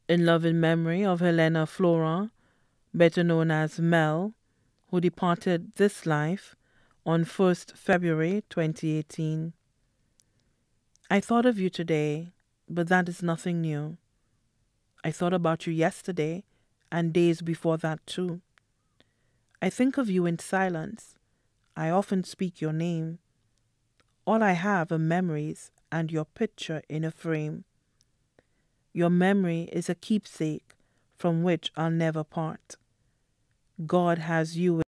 In loving memory of Helena Florent, better known as Mel, who departed this life on 1st February 2018. I thought of you today, but that is nothing new. I thought about you yesterday and days before that too. I think of you in silence. I often speak your name. All I have are memories and your picture in a frame. Your memory is a keepsake from which I'll never part. God has you